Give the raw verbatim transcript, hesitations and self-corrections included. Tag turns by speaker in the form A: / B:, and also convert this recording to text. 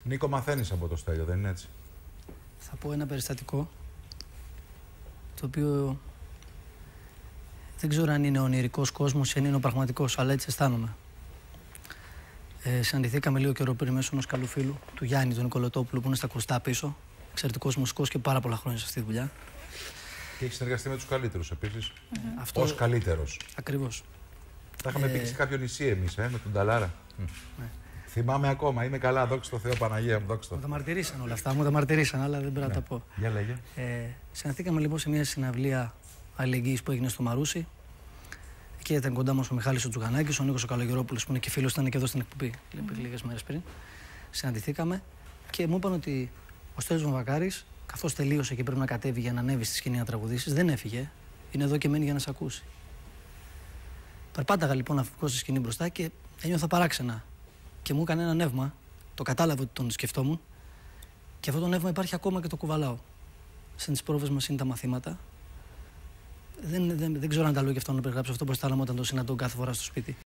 A: Νίκο, μαθαίνεις από το Στέλιο, δεν είναι έτσι?
B: Θα πω ένα περιστατικό, το οποίο δεν ξέρω αν είναι ο ονειρικός κόσμος ή αν είναι ο πραγματικός, αλλά έτσι αισθάνομαι. Ε, συναντηθήκαμε λίγο καιρό πριν μέσω ενός καλού φίλου, του Γιάννη, τον Νικολοτόπουλου, που είναι στα Κουρστά πίσω. Εξαιρετικός μουσικός και πάρα πολλά χρόνια σε αυτή τη δουλειά.
A: Και έχει συνεργαστεί με τους καλύτερους επίσης.
B: Mm-hmm. Αυτό...
A: Ως καλύτερος.
B: Ακριβώς.
A: Τα είχαμε ε... πει σε κάποιο νησί εμείς, ε, με τον Ταλάρα. Ναι. Θυμάμαι ακόμα, είμαι καλά, δόξα τω Θεώ, Παναγία μου, δόξα τω.
B: Μου τα μαρτυρήσαν όλα αυτά, μου τα μαρτυρήσαν, αλλά δεν πρέπει να
A: ναι.
B: τα πω.
A: Για λέγε.
B: Ε, συναντηθήκαμε λοιπόν σε μια συναυλία αλληλεγγύης που έγινε στο Μαρούσι. Εκεί ήταν κοντά μας ο Μιχάλης ο Τζουγανάκης, ο Νίκος ο Καλογερόπουλος, που είναι και φίλος, ήταν και εδώ στην εκπομπή mm-hmm. λίγες μέρες πριν. Συναντηθήκαμε και μου είπαν ότι ο Στέλιος Βαμβακάρης, καθώς τελείωσε και πρέπει να κατέβει για να ανέβει στη σκηνή να τραγουδήσεις, δεν έφυγε. Είναι εδώ και μένει για να σε ακούσει. Περπάταγα λοιπόν να βγω στη σκηνή μπροστά και ένιωθα παράξενα. Και μου έκανε ένα νεύμα. Το κατάλαβα ότι τον σκεφτόμουν. Και αυτό το νεύμα υπάρχει ακόμα και το κουβαλάω. Σαν τις πρόβες μας είναι τα μαθήματα. Δεν, δεν, δεν ξέρω αν τα λέω και αυτό να περιγράψω αυτό που αισθάνομαι όταν το συναντώ κάθε φορά στο σπίτι.